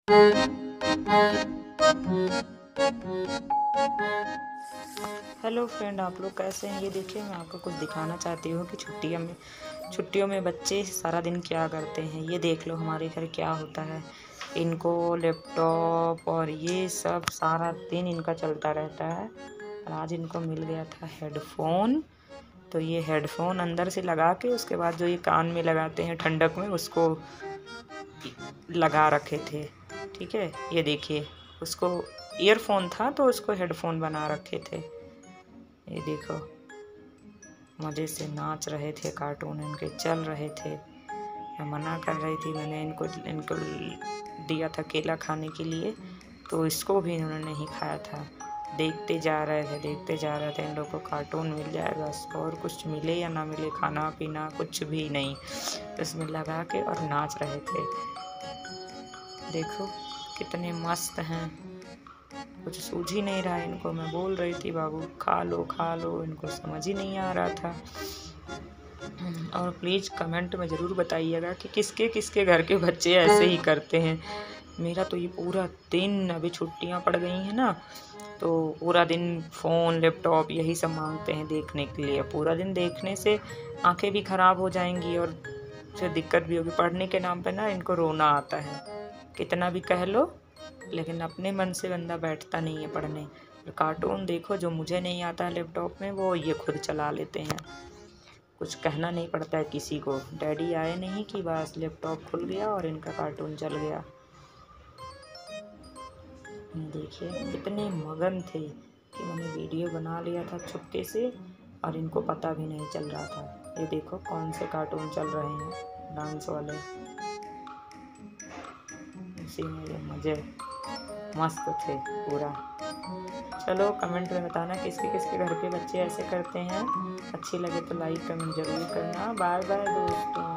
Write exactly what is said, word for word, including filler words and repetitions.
Hello friend, आप लोग कैसे हैं? ये देखिए, मैं आपको कुछ दिखाना चाहती हूँ कि छुट्टियों में छुट्टियों में बच्चे सारा दिन क्या करते हैं। ये देख लो हमारे घर क्या होता है। इनको लैपटॉप और ये सब सारा दिन इनका चलता रहता है। और आज इनको मिल गया था हेडफोन, तो ये हेडफोन अंदर से लगा के उसके बाद जो ये कान में लगाते हैं ठंडक में, उसको लगा रखे थे। ठीक है, ये देखिए, उसको ईयरफोन था तो उसको हेडफोन बना रखे थे। ये देखो, मज़े से नाच रहे थे, कार्टून इनके चल रहे थे। मैं मना कर रही थी, मैंने इनको इनको दिया था केला खाने के लिए, तो इसको भी इन्होंने नहीं खाया था। देखते जा रहे थे देखते जा रहे थे इन लोगों को कार्टून मिल जाए बस, और कुछ मिले या ना मिले, खाना पीना कुछ भी नहीं, इसमें लगा के और नाच रहे थे। देखो कितने मस्त हैं, कुछ सूझ ही नहीं रहा इनको। मैं बोल रही थी बाबू खा लो खा लो, इनको समझ ही नहीं आ रहा था। और प्लीज़ कमेंट में ज़रूर बताइएगा कि किसके किसके घर के बच्चे ऐसे ही करते हैं। मेरा तो ये पूरा दिन, अभी छुट्टियां पड़ गई हैं ना, तो पूरा दिन फ़ोन लैपटॉप यही सब मांगते हैं देखने के लिए। पूरा दिन देखने से आंखें भी ख़राब हो जाएंगी और फिर दिक्कत भी होगी। पढ़ने के नाम पे ना इनको रोना आता है, कितना भी कह लो, लेकिन अपने मन से बंदा बैठता नहीं है पढ़ने। कार्टून देखो, जो मुझे नहीं आता है लैपटॉप में, वो ये खुद चला लेते हैं। कुछ कहना नहीं पड़ता है किसी को। डैडी आए नहीं कि बस लैपटॉप खुल गया और इनका कार्टून चल गया। देखिए कितने मगन थे कि मैंने वीडियो बना लिया था चुपके से, और इनको पता भी नहीं चल रहा था। ये देखो कौन से कार्टून चल रहे हैं, डांस वाले, इसी में ये मज़े मस्त थे पूरा। चलो कमेंट में बताना किसके किसके घर के बच्चे ऐसे करते हैं। अच्छी लगे तो लाइक कमेंट ज़रूर करना। बाय बाय दोस्तों।